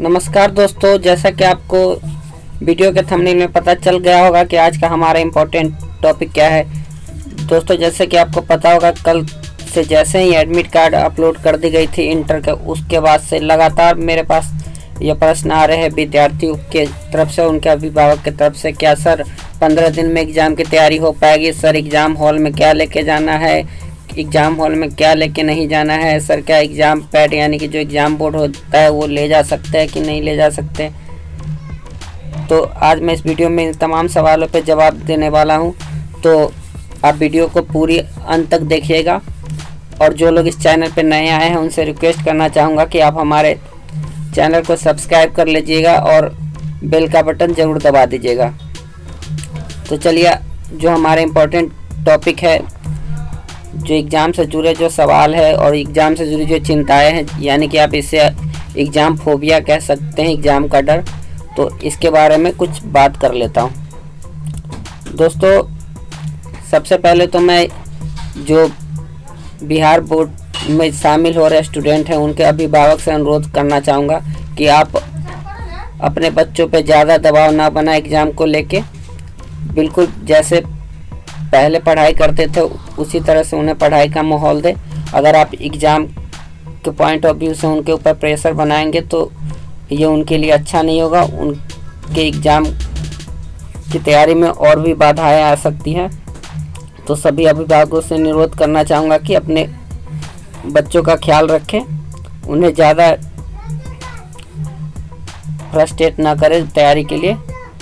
नमस्कार दोस्तों, जैसा कि आपको वीडियो के थंबनेल में पता चल गया होगा कि आज का हमारा इम्पोर्टेंट टॉपिक क्या है। दोस्तों, जैसे कि आपको पता होगा, कल से जैसे ही एडमिट कार्ड अपलोड कर दी गई थी इंटर के, उसके बाद से लगातार मेरे पास ये प्रश्न आ रहे हैं विद्यार्थियों के तरफ से, उनके अभिभावक की तरफ से। क्या सर 15 दिन में एग्ज़ाम की तैयारी हो पाएगी? सर एग्ज़ाम हॉल में क्या लेके जाना है? एग्ज़ाम हॉल में क्या लेके नहीं जाना है? सर क्या एग्ज़ाम पैड यानी कि जो एग्ज़ाम बोर्ड होता है वो ले जा सकते हैं कि नहीं ले जा सकते? तो आज मैं इस वीडियो में इन तमाम सवालों पे जवाब देने वाला हूं, तो आप वीडियो को पूरी अंत तक देखिएगा। और जो लोग इस चैनल पे नए आए हैं उनसे रिक्वेस्ट करना चाहूँगा कि आप हमारे चैनल को सब्सक्राइब कर लीजिएगा और बेल का बटन ज़रूर दबा दीजिएगा। तो चलिए, जो हमारा इम्पोर्टेंट टॉपिक है, जो एग्ज़ाम से जुड़े जो सवाल है और एग्ज़ाम से जुड़ी जो चिंताएं हैं, यानी कि आप इसे एग्ज़ाम फोबिया कह सकते हैं, एग्ज़ाम का डर, तो इसके बारे में कुछ बात कर लेता हूं। दोस्तों, सबसे पहले तो मैं जो बिहार बोर्ड में शामिल हो रहे स्टूडेंट हैं उनके अभिभावक से अनुरोध करना चाहूँगा कि आप अपने बच्चों पे ज़्यादा दबाव ना बनाएं एग्ज़ाम को लेके। बिल्कुल जैसे पहले पढ़ाई करते थे उसी तरह से उन्हें पढ़ाई का माहौल दे। अगर आप एग्ज़ाम के पॉइंट ऑफ व्यू से उनके ऊपर प्रेशर बनाएंगे तो ये उनके लिए अच्छा नहीं होगा। उनके एग्ज़ाम की तैयारी में और भी बाधाएं आ सकती हैं। तो सभी अभिभावकों से अनुरोध करना चाहूँगा कि अपने बच्चों का ख्याल रखें, उन्हें ज़्यादा फ्रस्ट्रेट ना करें तैयारी के लिए।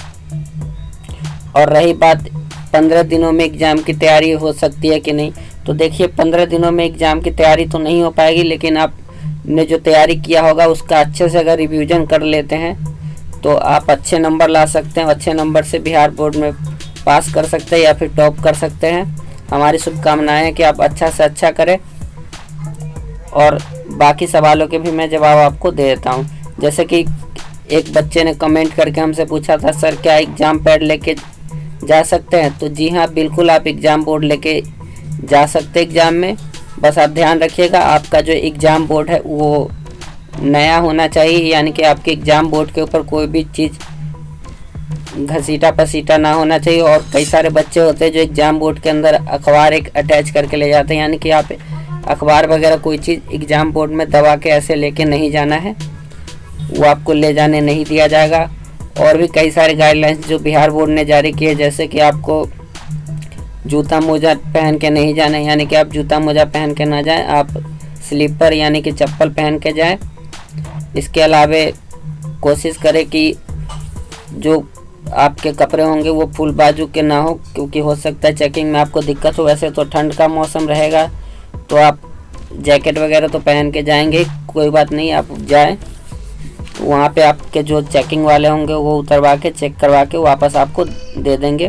और रही बात 15 दिनों में एग्ज़ाम की तैयारी हो सकती है कि नहीं, तो देखिए 15 दिनों में एग्ज़ाम की तैयारी तो नहीं हो पाएगी, लेकिन आपने जो तैयारी किया होगा उसका अच्छे से अगर रिवीजन कर लेते हैं तो आप अच्छे नंबर ला सकते हैं। अच्छे नंबर से बिहार बोर्ड में पास कर सकते हैं या फिर टॉप कर सकते हैं। हमारी शुभकामनाएं हैं कि आप अच्छा से अच्छा करें। और बाकी सवालों के भी मैं जवाब आपको दे देता हूँ। जैसे कि एक बच्चे ने कमेंट करके हमसे पूछा था, सर क्या एग्ज़ाम पैड लेके जा सकते हैं? तो जी हाँ, बिल्कुल आप एग्ज़ाम बोर्ड लेके जा सकते हैं एग्ज़ाम में। बस आप ध्यान रखिएगा आपका जो एग्ज़ाम बोर्ड है वो नया होना चाहिए, यानी कि आपके एग्ज़ाम बोर्ड के ऊपर कोई भी चीज़ घसीटा पसीटा ना होना चाहिए। और कई सारे बच्चे होते हैं जो एग्ज़ाम बोर्ड के अंदर अखबार एक अटैच करके ले जाते हैं, यानी कि आप अखबार वगैरह कोई चीज़ एग्ज़ाम बोर्ड में दबा के ऐसे लेके नहीं जाना है, वो आपको ले जाने नहीं दिया जाएगा। और भी कई सारे गाइडलाइंस जो बिहार बोर्ड ने जारी किए, जैसे कि आपको जूता मोजा पहन के नहीं जाना, यानी कि आप जूता मोजा पहन के ना जाएं, आप स्लीपर यानी कि चप्पल पहन के जाएं। इसके अलावा कोशिश करें कि जो आपके कपड़े होंगे वो फुल बाजू के ना हो, क्योंकि हो सकता है चेकिंग में आपको दिक्कत हो। वैसे तो ठंड का मौसम रहेगा तो आप जैकेट वगैरह तो पहन के जाएंगे, कोई बात नहीं, आप जाएं। वहाँ पे आपके जो चेकिंग वाले होंगे वो उतरवा के चेक करवा के वापस आपको दे देंगे।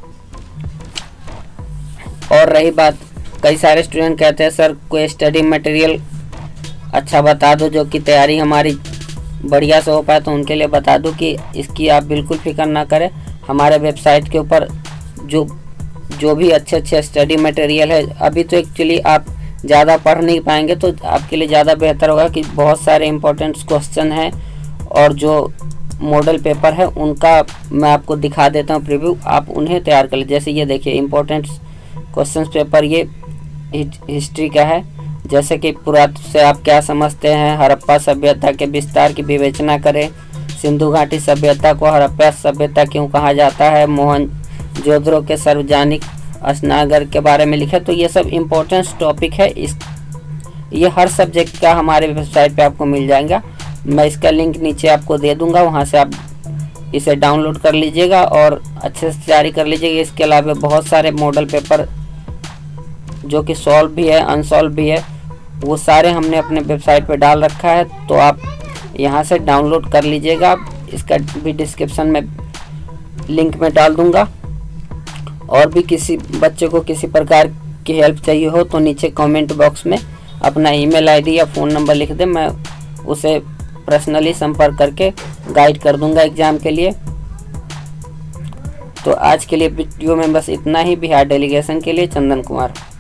और रही बात, कई सारे स्टूडेंट कहते हैं सर कोई स्टडी मटेरियल अच्छा बता दो जो कि तैयारी हमारी बढ़िया से हो पाए, तो उनके लिए बता दूं कि इसकी आप बिल्कुल फिक्र ना करें। हमारे वेबसाइट के ऊपर जो भी अच्छे स्टडी मटेरियल है, अभी तो एक्चुअली आप ज़्यादा पढ़ नहीं पाएंगे, तो आपके लिए ज़्यादा बेहतर होगा कि बहुत सारे इंपॉर्टेंट क्वेश्चन हैं और जो मॉडल पेपर है उनका मैं आपको दिखा देता हूँ प्रीव्यू, आप उन्हें तैयार कर लीजिए। जैसे ये देखिए इंपॉर्टेंट क्वेश्चन पेपर, ये हिस्ट्री का है। जैसे कि पुरातत्व से आप क्या समझते हैं? हड़प्पा सभ्यता के विस्तार की विवेचना करें। सिंधु घाटी सभ्यता को हड़प्पा सभ्यता क्यों कहा जाता है? मोहनजोदड़ो के सार्वजनिक स्नानघर के बारे में लिखे। तो ये सब इम्पोर्टेंट टॉपिक है। ये हर सब्जेक्ट का हमारे वेबसाइट पे आपको मिल जाएगा। मैं इसका लिंक नीचे आपको दे दूंगा, वहाँ से आप इसे डाउनलोड कर लीजिएगा और अच्छे से तैयारी कर लीजिएगा। इसके अलावा बहुत सारे मॉडल पेपर जो कि सॉल्व भी है, अनसॉल्व भी है, वो सारे हमने अपने वेबसाइट पे डाल रखा है, तो आप यहाँ से डाउनलोड कर लीजिएगा। इसका भी डिस्क्रिप्शन में लिंक में डाल दूंगा। और भी किसी बच्चे को किसी प्रकार की हेल्प चाहिए हो तो नीचे कमेंट बॉक्स में अपना ईमेल आईडी या फ़ोन नंबर लिख दें, मैं उसे पर्सनली संपर्क करके गाइड कर दूंगा एग्ज़ाम के लिए। तो आज के लिए वीडियो में बस इतना ही। बिहार डेलीगेशन के लिए चंदन कुमार।